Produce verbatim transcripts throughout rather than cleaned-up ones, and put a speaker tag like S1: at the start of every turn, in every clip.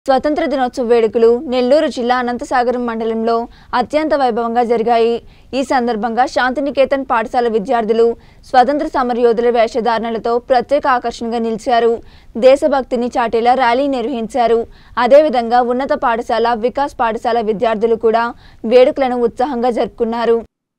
S1: స్వతంత్ర దినోత్సవ వేడుకలు నెల్లూరు జిల్లా అనంతసాగరం మండలంలో అత్యంత వైభవంగా జరిగాయి। ఈ సందర్భంగా శాంతినికేతన్ పాఠశాల విద్యార్థులు స్వతంత్ర సమరయోధుల వేషధారణలతో ప్రత్యేక ఆకర్షణగా నిలిచారు। దేశభక్తిని చాటేలా ర్యాలీ నిర్వహించారు। అదే విధంగా ఉన్నత పాఠశాల వికాస్ పాఠశాల విద్యార్థులు కూడా వేడుకలను ఉత్సాహంగా జరుపుకున్నారు।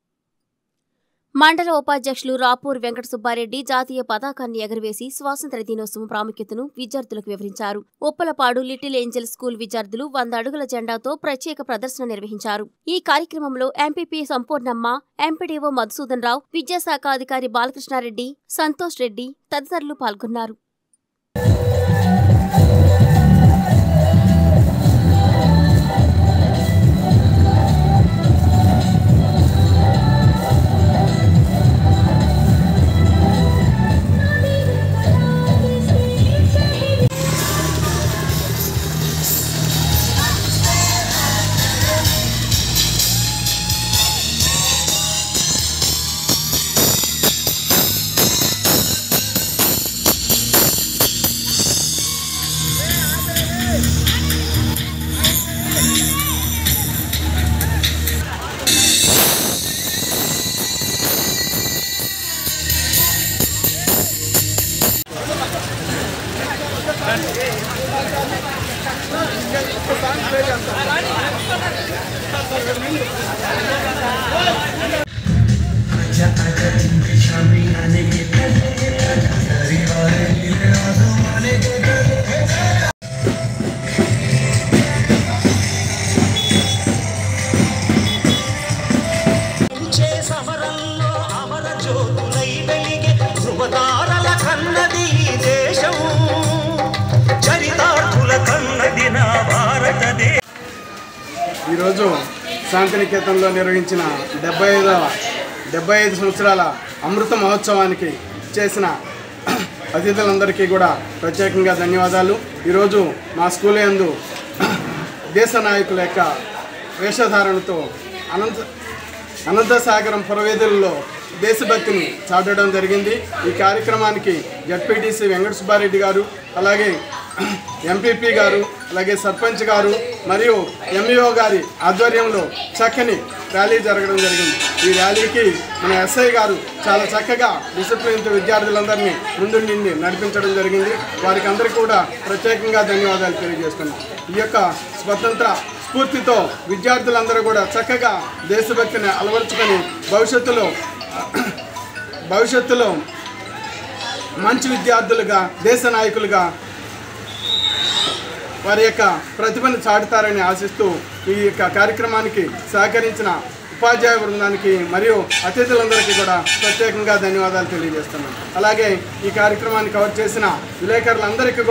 S2: మండల ఉపాధ్యక్షులు రాపూర్ వెంకట సుబ్బారెడ్డి జాతీయ పతాకాన్ని ఎగరవేసి స్వాతంత్ర దినోత్సవం ప్రాముఖ్యతను విద్యార్థులకు వివరించారు। ఉప్పలపాడు లిటిల్ ఏంజల్ స్కూల్ విద్యార్థులు వంద అడుగుల జెండాతో ప్రత్యేక ప్రదర్శన నిర్వహించారు। ఈ కార్యక్రమంలో ఎంపీపీ సంపూర్ణమ్మ, ఎంపీడీఓ మధుసూదన్ రావు, విద్యాశాఖ అధికారి బాలకృష్ణారెడ్డి, సంతోష్ రెడ్డి తదితరులు పాల్గొన్నారు।
S3: ఈరోజు శాంతినికేతన్లో నిర్వహించిన డెబ్బై ఐదవ డెబ్బై ఐదు సంవత్సరాల అమృత మహోత్సవానికి చేసిన అతిథులందరికీ కూడా ప్రత్యేకంగా ధన్యవాదాలు। ఈరోజు మా స్కూల్ యందు దేశ నాయకుల యొక్క వేషధారణతో అనంత అనంతసాగరం పురవేదులలో దేశభక్తిని చాటడం జరిగింది। ఈ కార్యక్రమానికి జడ్పీటీసీ వెంకట సుబ్బారెడ్డి గారు, అలాగే ఎంపీపీ గారు, అలాగే సర్పంచ్ గారు మరియు ఎంఈఓ గారి ఆధ్వర్యంలో చక్కని ర్యాలీ జరగడం జరిగింది। ఈ ర్యాలీకి మన ఎస్ఐ గారు చాలా చక్కగా డిసిప్లిన్తో విద్యార్థులందరినీ ముందుండి నడిపించడం జరిగింది। వారికి అందరికీ కూడా ప్రత్యేకంగా ధన్యవాదాలు తెలియజేస్తున్నాం। ఈ యొక్క స్వతంత్ర స్ఫూర్తితో విద్యార్థులందరూ కూడా చక్కగా దేశభక్తిని అలవర్చుకొని భవిష్యత్తులో భవిష్యత్తులో మంచి విద్యార్థులుగా, దేశ నాయకులుగా వారి యొక్క ప్రతిభను చాటుతారని ఆశిస్తూ ఈ యొక్క కార్యక్రమానికి సహకరించిన ఉపాధ్యాయ బృందానికి మరియు అతిథులందరికీ కూడా ప్రత్యేకంగా ధన్యవాదాలు తెలియజేస్తున్నాను। అలాగే ఈ కార్యక్రమాన్ని కవర్ చేసిన విలేకరులందరికీ